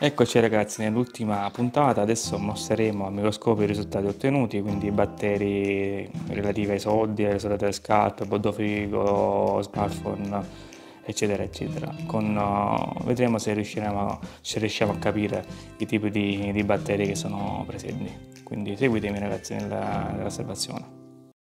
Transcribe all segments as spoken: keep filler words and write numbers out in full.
Eccoci ragazzi nell'ultima puntata, adesso mostreremo al microscopio i risultati ottenuti, quindi i batteri relativi ai soldi, alle solite delle scarpe, botofrigo, smartphone, eccetera eccetera. Con, uh, vedremo se riusciremo, se riusciamo a capire i tipi di, di batteri che sono presenti. Quindi seguitemi ragazzi nella- nell'osservazione.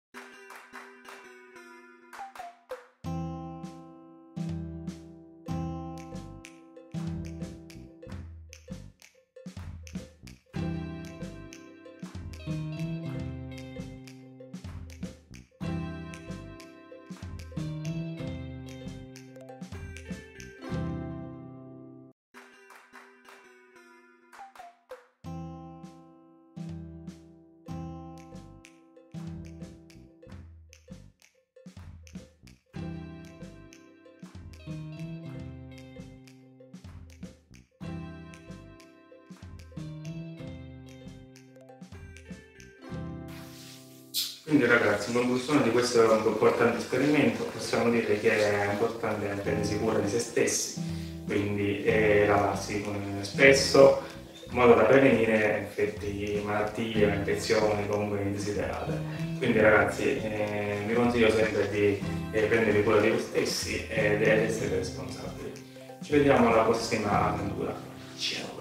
Quindi ragazzi, in conclusione di questo importante esperimento possiamo dire che è importante prendersi cura di se stessi, quindi eh, lavarsi spesso in modo da prevenire effetti, malattie, infezioni comunque indesiderate. Quindi ragazzi eh, vi consiglio sempre di eh, prendervi cura di voi stessi ed essere responsabili. Ci vediamo alla prossima avventura. Ciao!